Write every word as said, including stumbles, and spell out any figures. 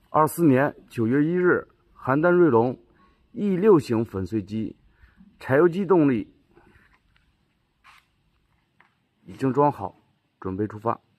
二四年九月一日，邯郸锐龙 E 六型粉碎机，柴油机动力，已经装好，准备出发。